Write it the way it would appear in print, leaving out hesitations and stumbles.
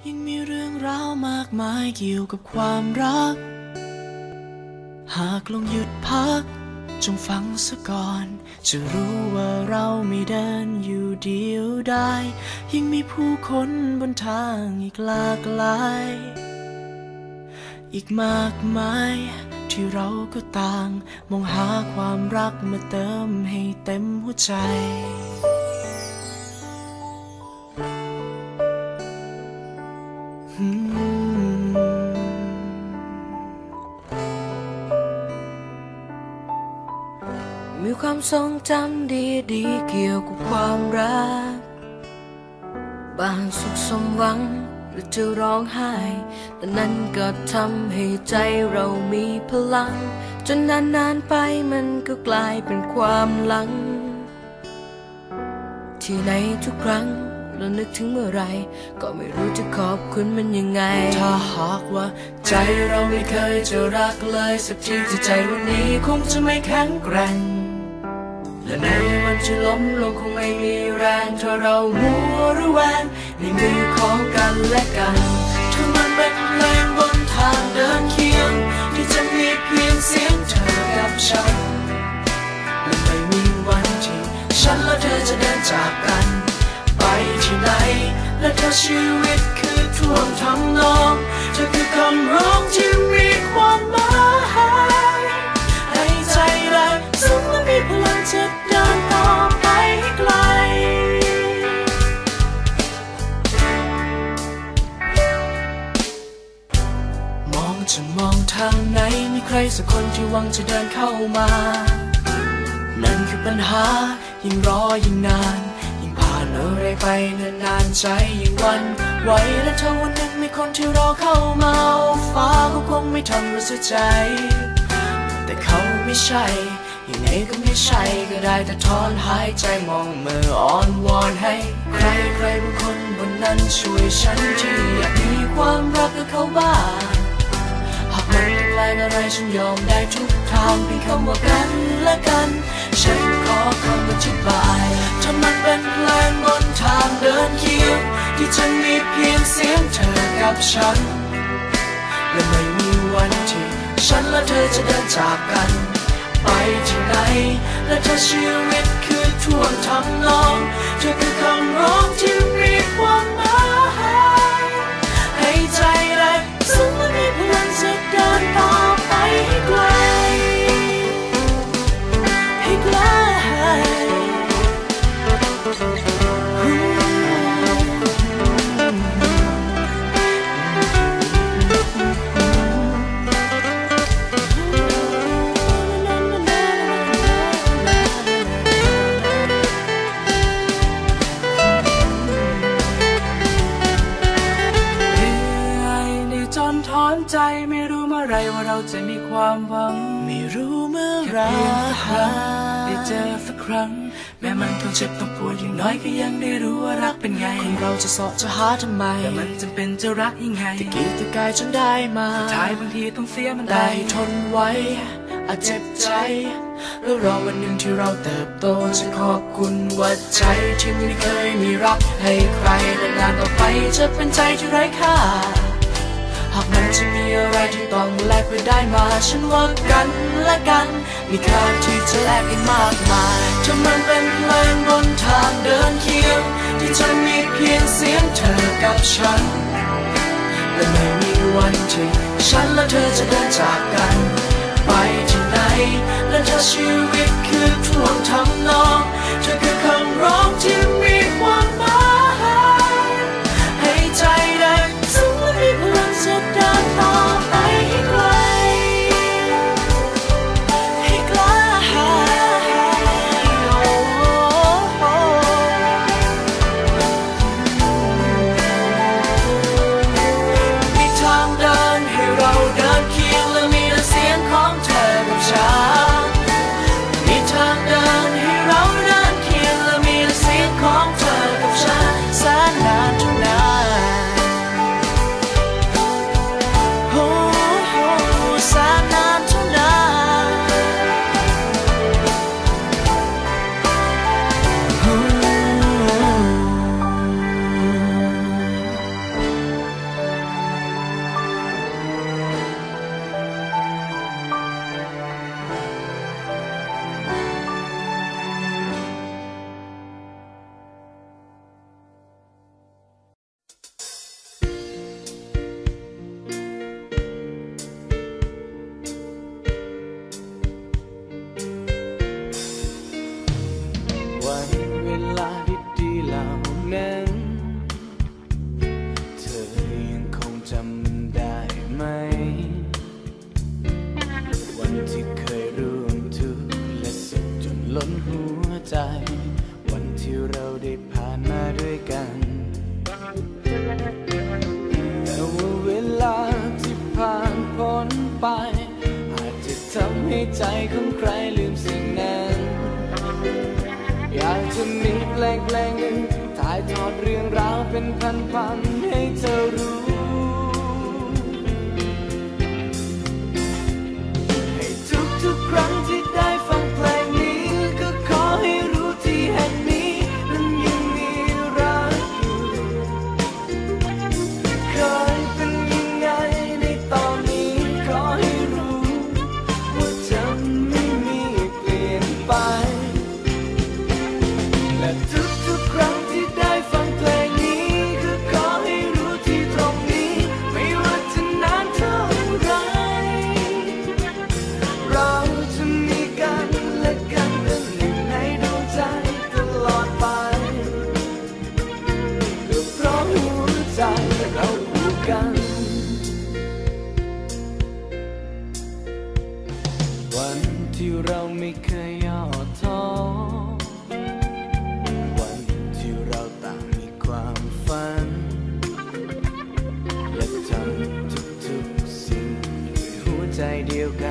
ยังมีเรื่องราวมากมายเกี่ยวกับความรักหากลองหยุดพักจงฟังซะก่อนจะรู้ว่าเราไม่เดินอยู่เดียวได้ยังมีผู้คนบนทางอีกหลากหลายอีกมากมายที่เราก็ต่างมองหาความรักมาเติมให้เต็มหัวใจมีความทรงจำดีๆเกี่ยวกับความรักบางสุขสมหวังหรือจะร้องไห้แต่นั้นก็ทำให้ใจเรามีพลังจนนานๆไปมันก็กลายเป็นความหลังที่ในทุกครั้งเรานึกถึงเมื่อไรก็ไม่รู้จะขอบคุณมันยังไงถ้าหากว่าใจเราไม่เคยจะรักเลยสักทีจะใจวันนี้คงจะไม่แข็งแกร่งและในวันที่ล้มลงคงไม่มีแรงถ้าเรามัวระแวงในมือของกันและกันถ้ามันเป็นเพลงบนทางเดินเคียงที่จะมีเพียงเสียงเธอกับฉันและไม่มีวันที่ฉันและเธอจะเดินจากกันไปที่ไหนและถ้าชีวิตคือท่วงทำนองเธอคือคำร้องที่มีความหมายให้ใจแรงซึ้งและมีพลังจะเดินต่อไปให้ไกลจะมองทางไหนมีใครสักคนที่หวังจะเดินเข้ามานั่นคือปัญหายิ่งรอยิ่งนานยิ่งผ่านอะไรไปนานๆใจยิ่งหวั่นไหวและถ้าวันหนึ่งมีคนที่รอเข้ามาฟ้าก็คงไม่ทำเราเสียใจแต่เขาไม่ใช่ยังไงก็ไม่ใช่ก็ได้แต่ถอนหายใจมองมืออ่อนวอนให้ใครบางคนบนนั้นช่วยฉันที่อยากมีความรักกับเขาบ้างหากมันต้องแรงอะไรฉันยอมได้ทุกทางเพียงคำว่ากันและกันฉันขอคำอธิบายถ้ามันเป็นเพลงบนทางเดินเคียงที่จะมีเพียงเสียงเธอกับฉันและไม่มีวันที่ฉันและเธอจะเดินจากกันไปที่ไหนและถ้าชีวิตคือท่วงทำนองเธอคือคำร้องที่มีความหมายให้ใจแรงซึ้งและมีพลังจะเดินต่อไปให้ไกลให้ไกลถอนใจไม่รู้เมื่อไรว่าเราจะมีความหวังไม่รู้เมื่อไรได้เจอสักครั้งแม้มันต้องเจ็บต้องปวดอย่างน้อยก็ยังได้รู้ว่ารักเป็นไงคนเราจะเสาะจะหาทำไมแต่มันจำเป็นจะรักยังไงตะกี้ตะกายจนได้มาท้ายบางทีต้องเสียมันได้ทนไว้อาจเจ็บใจแล้วรอวันหนึ่งที่เราเติบโตจะขอบคุณว่าใจที่ไม่เคยมีรักให้ใครและนานต่อไปจะเป็นใจที่ไร้ค่าหากมันจะมีอะไรที่ต้องแลกไปได้มาฉันว่ากันและกันมีค่าที่จะแลกกันมากมายถ้ามันเป็นเพลงบนทางเดินเคียงที่จะมีเพียงเสียงเธอกับฉันและไม่มีวันที่ฉันและเธอจะเดินจากกันไปที่ไหนและถ้าชีวิตคือท่วงทำนองเธอคือคำร้องที่มีความหมายให้ใจแรงซึ้งและมีพลังจะเดินต่อไปให้ไกลให้ไกลมีทางเดินให้เราเดินเคียงและมีแต่เสียงของเธอกับฉันมีทางเดินให้เราเดินเคียงและของใครลืมสิ่งนั้นอยากจะมีเพลงหนึ่งถ่ายทอดเรื่องราวเป็นพันๆให้เธอรู้ให้ทุกครั้งที่ได้ฟังเพลงนี้ก็ขอให้รู้ที่แห่งนี้นั้นยังมีรักอยู่เคยเป็นยังไงในตอนนี้ขอให้รู้ว่าจะไม่มีเปลี่ยนไปและทุกครั้งที่ได้ฟังเพลงนี้ก็ขอให้รู้ที่ตรงนี้ไม่ว่าจะนานเท่าไรเราจะมีกันและกันเป็นหนึ่งในดวงใจตลอดไปก็เพราะหัวใจเราผูกกันวันที่เราไม่เคยย่อท้อวันที่เราต่างมีความฝันและทำทุกสิ่งด้วยหัวใจเดียวกัน